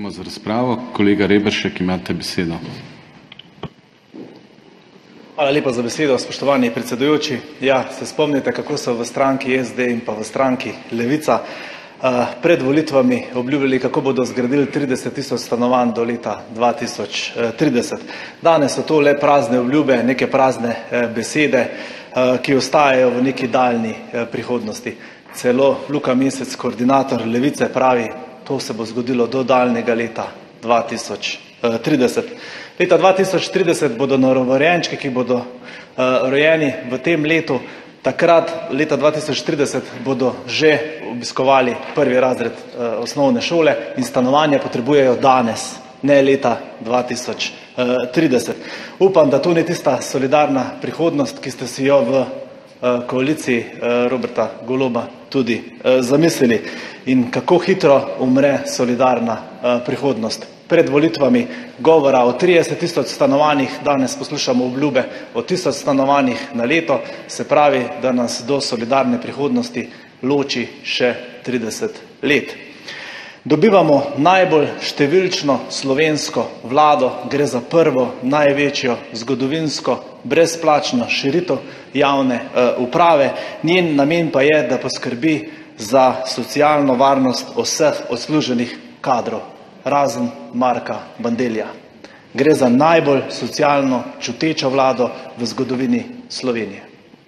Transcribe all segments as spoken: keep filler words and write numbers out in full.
Začenjamo z razpravo. Kolega Reberšek, imate besedo. Hvala lepa za besedo, spoštovani predsedujoči. Ja, se spomnite, kako so v stranki S D in pa v stranki Levica pred volitvami obljubili, kako bodo zgradili trideset tisoč stanovanj do leta dva tisoč trideset. Danes so to le prazne obljube, neke prazne besede, ki ostajajo v neki daljni prihodnosti. Celo Luka Mesec, koordinator Levice, pravi, to se bo zgodilo do daljnega leta dva tisoč trideset. Leta dva tisoč trideset bodo novorojenčki, ki bodo rojeni v tem letu, takrat leta dva tisoč trideset bodo že obiskovali prvi razred osnovne šole in stanovanja potrebujejo danes, ne leta dva tisoč trideset. Upam, da to ni tista solidarna prihodnost, ki ste si jo v koaliciji Roberta Goloba tudi zamislili. In kako hitro umre solidarna prihodnost. Pred volitvami govora o trideset tisoč stanovanjih, danes poslušamo obljube o tisoč stanovanjih na leto, se pravi, da nas do solidarne prihodnosti loči še trideset let. Dobivamo najbolj številčno slovensko vlado, gre za prvo največjo zgodovinsko brezplačno širitev javne uprave. Njen namen pa je, da poskrbi za socialno varnost vseh odsluženih kadrov, razen Marka Bandellija. Gre za najbolj socialno čutečo vlado v zgodovini Slovenije.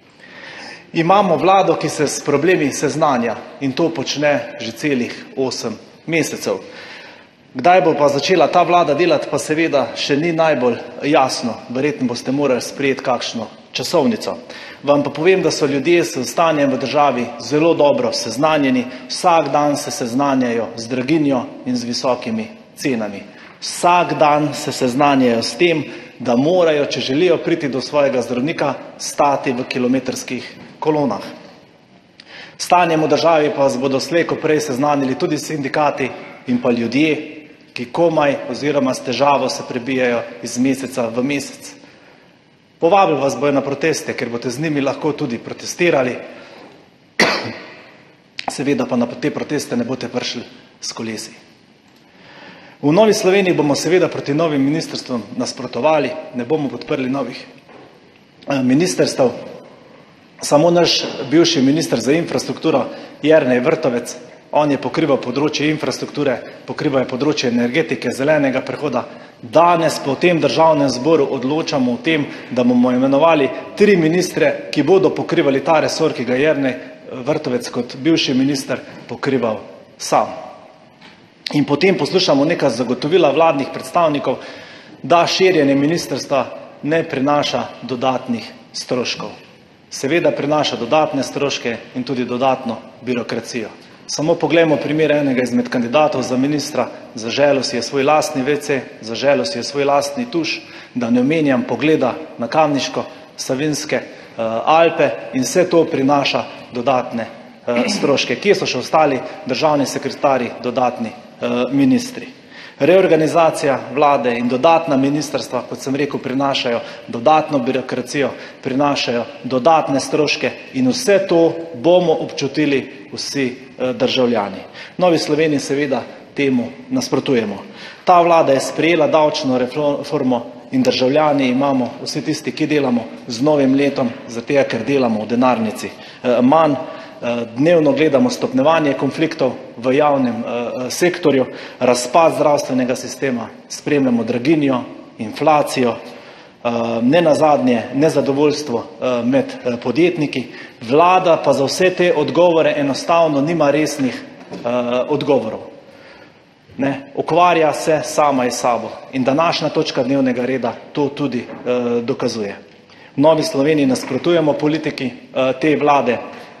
Imamo vlado, ki se s problemi seznanja in to počne že celih osem mesecev. Kdaj bo pa začela ta vlada delati, pa seveda še ni najbolj jasno. Verjetno boste morali sprejeti kakšno časovnico. Vam pa povem, da so ljudje s stanjem v državi zelo dobro seznanjeni, vsak dan se seznanjajo z draginjo in z visokimi cenami. Vsak dan se seznanjajo s tem, da morajo, če želijo priti do svojega zdravnika, stati v kilometrskih kolonah. S stanjem v državi pa vas bodo slej ko prej seznanili tudi sindikati in pa ljudje, ki komaj oziroma s težavo se prebijajo iz meseca v mesec. Povabili vas bojo na proteste, ker boste z njimi lahko tudi protestirali, seveda pa na te proteste ne boste prišli s kolesi. V Novi Sloveniji bomo seveda proti novim ministrstvom nasprotovali, ne bomo podprli novih ministrstev. Samo naš bivši minister za infrastrukturo Jernej Vrtovec, on je pokrival področje infrastrukture, pokrival je področje energetike, zelenega prehoda. Danes po tem državnem zboru odločamo o tem, da bomo imenovali tri ministre, ki bodo pokrivali ta resor, ki ga Jernej Vrtovec kot bivši minister pokrival sam. In potem poslušamo neka zagotovila vladnih predstavnikov, da širjenje ministrstva ne prinaša dodatnih stroškov. Seveda prinaša dodatne stroške in tudi dodatno birokracijo. Samo poglejmo primer enega izmed kandidatov za ministra. Zaželel si je svoj lastni ve ce, zaželel si je svoj lastni tuš, da ne omenjam pogleda na Kamniško Savinjske Alpe, in vse to prinaša dodatne stroške. Kje so še ostali državni sekretarji, dodatni ministri? Reorganizacija vlade in dodatna ministrstva, kot sem rekel, prinašajo dodatno birokracijo, prinašajo dodatne stroške in vse to bomo občutili vsi državljani. V Novi Sloveniji seveda temu nasprotujemo. Ta vlada je sprejela davčno reformo in državljani imamo, vsi tisti, ki delamo z novim letom, zato ker delamo v denarnici manj. Dnevno gledamo stopnjevanje konfliktov v javnem sektorju, razpad zdravstvenega sistema, spremljamo draginjo, inflacijo, nenazadnje nezadovoljstvo med podjetniki. Vlada pa za vse te odgovore enostavno nima resnih odgovorov. Ne, ukvarja se sama s sabo in današnja točka dnevnega reda to tudi dokazuje. V Novi Sloveniji nasprotujemo politiki te vlade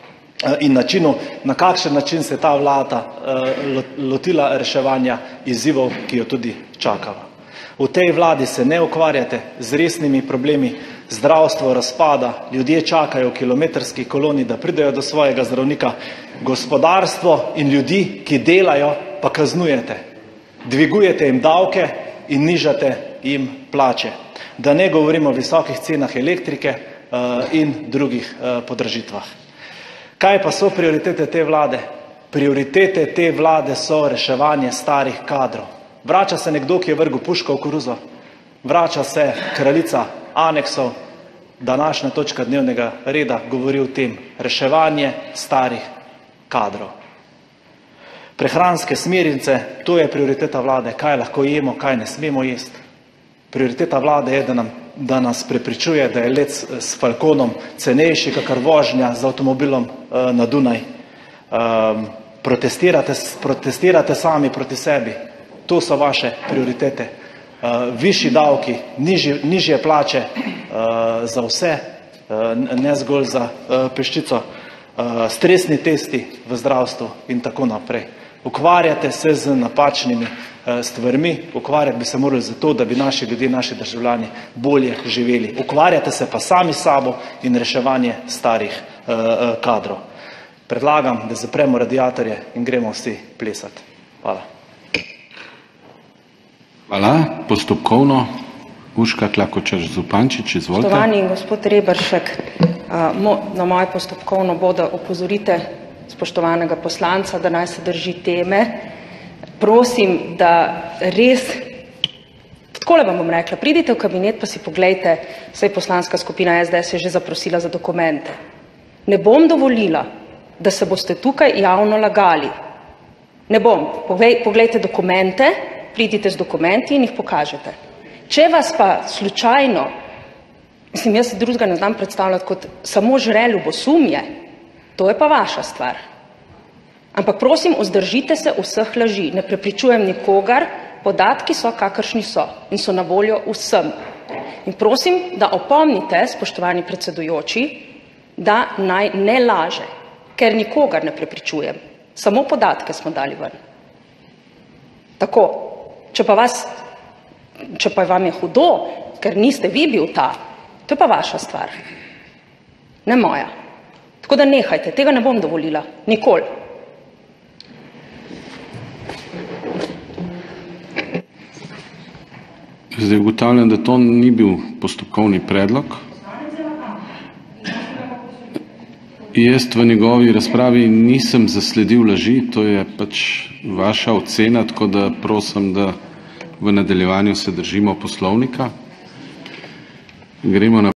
in načinu, na kakšen način se ta vlada lotila reševanja izzivov, ki jo tudi čakava. V tej vladi se ne ukvarjate z resnimi problemi, zdravstvo razpada, ljudje čakajo v kilometrski koloni, da pridejo do svojega zdravnika, gospodarstvo in ljudi, ki delajo, pa kaznujete. Dvigujete jim davke in nižate jim plače. Da ne govorimo o visokih cenah elektrike in drugih podražitvah. Kaj pa so prioritete te vlade? Prioritete te vlade so reševanje starih kadrov. Vrača se nekdo, ki je vrgel puško v koruzo, vrača se kraljica aneksov. Današnja točka dnevnega reda govori o tem, reševanje starih kadrov. Prehranske smernice, to je prioriteta vlade, kaj lahko jemo, kaj ne smemo jesti. Prioriteta vlade je, da, nam, da nas prepričuje, da je let s Falconom cenejši, kakor vožnja z avtomobilom uh, na Dunaj. Um, protestirate, protestirate sami proti sebi. To so vaše prioritete. Uh, višji davki, nižje, nižje plače uh, za vse, uh, ne zgolj za uh, peščico, uh, stresni testi v zdravstvu in tako naprej. Ukvarjate se z napačnimi uh, stvarmi, ukvarjati bi se morali za to, da bi naši ljudje, naši državljani bolje živeli. Ukvarjate se pa sami s sabo in reševanje starih uh, uh, kadrov. Predlagam, da zapremo radiatorje in gremo vsi plesati. Hvala. Hvala. Postopkovno, Urška Klakočar Zupančič, izvolite. Spoštovani gospod Reberšek, na moje postopkovno bo, da opozorite spoštovanega poslanca, da naj se drži teme. Prosim, da res, takole vam bom rekla, pridite v kabinet pa si poglejte, saj poslanska skupina S D S je že zaprosila za dokumente. Ne bom dovolila, da se boste tukaj javno lagali. Ne bom. Poglejte dokumente, pridite z dokumenti in jih pokažete. Če vas pa slučajno, mislim, jaz se drugega ne znam predstavljati kot samo žre ljubosumje, to je pa vaša stvar. Ampak prosim, vzdržite se vseh laži. Ne prepričujem nikogar, podatki so, kakršni so in so na voljo vsem. In prosim, da opomnite, spoštovani predsedujoči, da naj ne laže, ker nikogar ne prepričujem. Samo podatke smo dali ven. Tako. Če pa, vas, če pa vam je hudo, ker niste vi bil ta, to je pa vaša stvar, ne moja. Tako da nehajte, tega ne bom dovolila, nikoli. Zdaj ugotavljam, da to ni bil postopkovni predlog. Jaz v njegovi razpravi nisem zasledil laži, to je pač vaša ocena, tako da prosim, da v nadaljevanju se držimo poslovnika. Gremo na